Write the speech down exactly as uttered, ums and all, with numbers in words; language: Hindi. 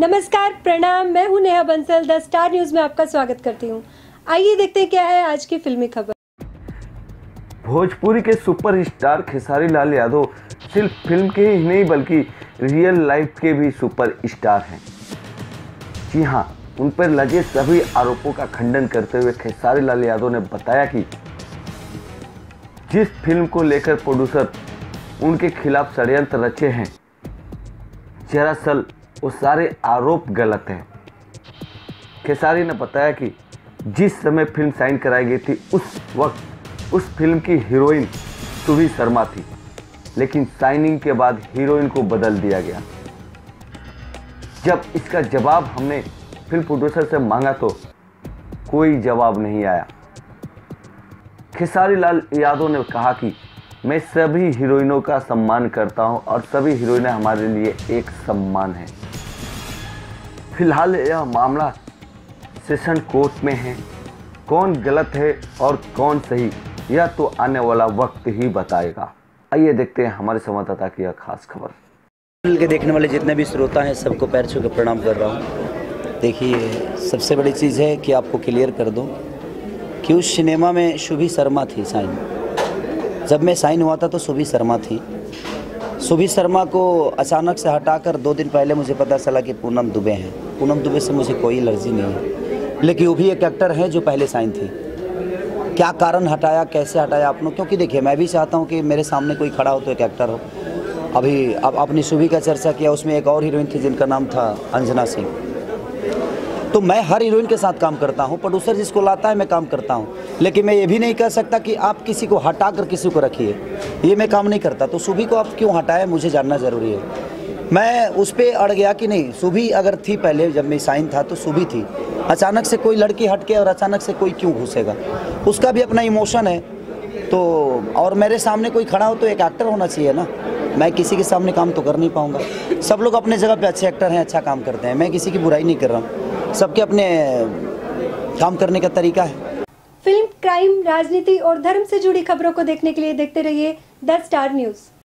नमस्कार, प्रणाम। मैं हूं Neha Bansal. The star news में आपका स्वागत करती हूं। आइए देखते हैं क्या है आज की फिल्मी खबर। भोजपुरी के सुपरस्टार खेसारी लाल यादव सिर्फ फिल्म के ही नहीं बल्कि रियल लाइफ के भी सुपरस्टार हैं। जी हाँ, उन पर लगे सभी आरोपों का खंडन करते हुए खेसारी लाल यादव ने बताया कि जिस फिल्म को लेकर प्रोड्यूसर उनके खिलाफ षड्यंत्र रचे हैं, दरअसल वो सारे आरोप गलत हैं। खेसारी ने बताया कि जिस समय फिल्म साइन कराई गई थी उस वक्त उस फिल्म की हीरोइन सुभी शर्मा थी, लेकिन साइनिंग के बाद हीरोइन को बदल दिया गया। जब इसका जवाब हमने फिल्म प्रोड्यूसर से मांगा तो कोई जवाब नहीं आया। खेसारी लाल यादव ने कहा कि मैं सभी हीरोइनों का सम्मान करता हूं और सभी हीरोइनें हमारे लिए एक सम्मान है। फिलहाल यह मामला सेशन कोर्ट में है। कौन गलत है और कौन सही, यह तो आने वाला वक्त ही बताएगा। आइए देखते हैं हमारे संवाददाता की यह खास खबर। चैनल के देखने वाले जितने भी श्रोता हैं सबको पैर छू के प्रणाम कर रहा हूँ। देखिए, सबसे बड़ी चीज़ है कि आपको क्लियर कर दूँ कि उस सिनेमा में सुभी शर्मा थी साइन। जब मैं साइन हुआ था तो सुभी शर्मा थी। सुभी शर्मा को अचानक से हटाकर दो दिन पहले मुझे पता चला कि पूनम दुबे हैं। पूनम दुबे से मुझे कोई एलर्जी नहीं है, लेकिन वो भी एक एक्टर है जो पहले साइन थी। क्या कारण हटाया, कैसे हटाया आपने, क्योंकि देखिए मैं भी चाहता हूँ कि मेरे सामने कोई खड़ा हो तो एक एक्टर हो। अभी अब आपने सुभी का चर्चा किया, उसमें एक और हीरोइन थी जिनका नाम था अंजना सिंह। तो मैं हर हीरोइन के साथ काम करता हूँ, प्रोड्यूसर जिसको लाता है मैं काम करता हूँ, लेकिन मैं ये भी नहीं कह सकता कि आप किसी को हटा कर किसी को रखिए, ये मैं काम नहीं करता। तो सुभी को आप क्यों हटाए मुझे जानना ज़रूरी है। मैं उस पर अड़ गया कि नहीं, सुभी अगर थी पहले जब मैं साइन था तो सुभी थी। अचानक से कोई लड़की हट के और अचानक से कोई क्यों घुसेगा, उसका भी अपना इमोशन है। तो और मेरे सामने कोई खड़ा हो तो एक एक्टर होना चाहिए ना। मैं किसी के सामने काम तो कर नहीं पाऊँगा। सब लोग अपने जगह पे अच्छे एक्टर हैं, अच्छा काम करते हैं, मैं किसी की बुराई नहीं कर रहा हूँ। सबके अपने काम करने का तरीका है। फिल्म, क्राइम, राजनीति और धर्म से जुड़ी खबरों को देखने के लिए देखते रहिए द स्टार न्यूज।